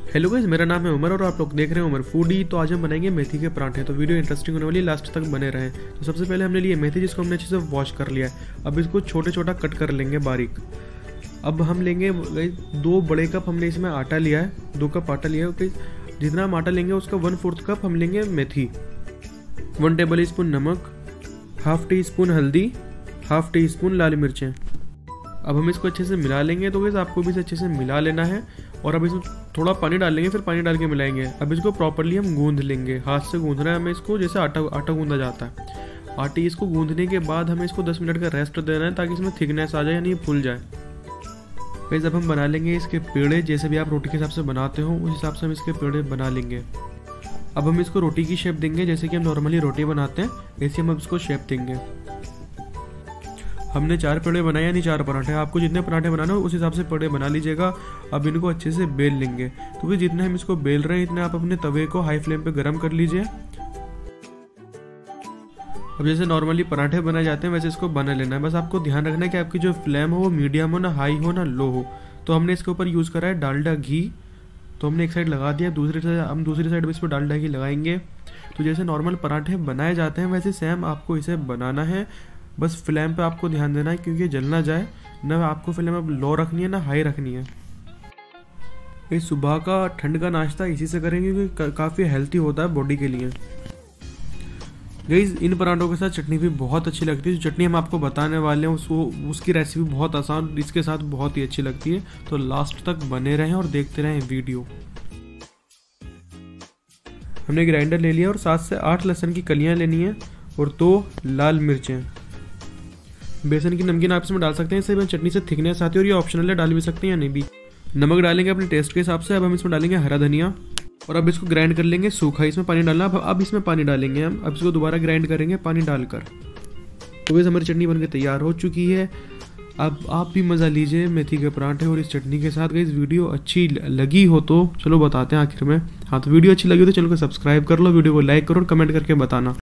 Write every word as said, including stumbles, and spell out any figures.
Hello guys, मेरा नाम है उमर और आप लोग देख रहे हैं उमर फूडी। तो आज हम बनाएंगे मेथी के पराठे। तो वीडियो इंटरेस्टिंग होने वाली है, लास्ट तक बने रहें। तो सबसे पहले हमने लिए मेथी, जिसको हमने अच्छे से वॉश कर लिया है। अब इसको छोटे छोटा कट कर लेंगे बारीक। अब हम लेंगे दो बड़े कप, हमने इसमें आटा लिया है, दो कप आटा लिया है। ओके, जितना हम आटा लेंगे उसका वन फोर्थ कप हम लेंगे मेथी, वन टेबल स्पून नमक, हाफ टी स्पून हल्दी, हाफ टी स्पून लाल मिर्चें। अब हम इसको अच्छे से मिला लेंगे। तो वैसे आपको भी इसे अच्छे से मिला लेना है। और अब इसमें थोड़ा पानी डाल लेंगे, फिर पानी डाल के मिलाएंगे। अब इसको प्रॉपरली हम गूंद लेंगे, हाथ से गूंदना है हमें इसको, जैसे आटा आटा गूंदा जाता है। आटे इसको गूंदने के बाद हमें इसको दस मिनट का रेस्ट देना है, ताकि इसमें थिकनेस आ जाए, यानी फूल जाए। फिर जब हम बना लेंगे इसके पेड़े, जैसे भी आप रोटी के हिसाब से बनाते हो उस हिसाब से हम इसके पेड़े बना लेंगे। अब हम इसको रोटी की शेप देंगे, जैसे कि हम नॉर्मली रोटी बनाते हैं वैसे हम अब इसको शेप देंगे। हमने चार पेड़े बनाए, यानी चार पराठे। आपको जितने पराठे बनाना हो उस हिसाब से पेड़े बना लीजिएगा। अब इनको अच्छे से बेल लेंगे। तो फिर जितने हम इसको बेल रहे हैं इतने आप अपने तवे को हाई फ्लेम पे गरम कर लीजिए। अब जैसे नॉर्मली पराठे बनाए जाते हैं वैसे इसको बना लेना है। बस आपको ध्यान रखना है कि आपकी जो फ्लेम हो वो मीडियम हो, ना हाई हो ना लो हो। तो हमने इसके ऊपर यूज़ करा है डालडा घी। तो हमने एक साइड लगा दिया, दूसरी साइड हम दूसरी साइड भी इस पर डालडा घी लगाएंगे। तो जैसे नॉर्मल पराठे बनाए जाते हैं वैसे सेम आपको इसे बनाना है। बस फ्लेम पे आपको ध्यान देना है, क्योंकि जल ना जाए। ना आपको फ्लेम अब लो रखनी है ना हाई रखनी है। ये सुबह का ठंड का नाश्ता इसी से करेंगे, क्योंकि काफ़ी हेल्थी होता है बॉडी के लिए। गाइस, इन पराठों के साथ चटनी भी बहुत अच्छी लगती है। जो चटनी हम आपको बताने वाले हैं उसको उसकी रेसिपी बहुत आसान, इसके साथ बहुत ही अच्छी लगती है। तो लास्ट तक बने रहें और देखते रहें वीडियो। हमने ग्राइंडर ले लिया और सात से आठ लहसुन की कलियां लेनी है और दो लाल मिर्चें। बेसन की नमकीन आप इसमें डाल सकते हैं, इससे चटनी से थिकनेस आती है। और ये ऑप्शनल है, डाल भी सकते हैं या नहीं भी। नमक डालेंगे अपने टेस्ट के हिसाब से। अब हम इसमें डालेंगे हरा धनिया और अब इसको ग्राइंड कर लेंगे सूखा। इसमें पानी डालना, अब अब इसमें पानी डालेंगे हम। अब इसको दोबारा ग्राइंड करेंगे पानी डालकर। तो वैसे हमारी चटनी बनकर तैयार हो चुकी है। अब आप भी मज़ा लीजिए मेथी के पराठे और इस चटनी के साथ। गाइस, वीडियो अच्छी लगी हो तो चलो बताते हैं आखिर में। हाँ, तो वीडियो अच्छी लगी हो तो चैनल को सब्सक्राइब कर लो, वीडियो को लाइक करो और कमेंट करके बताना।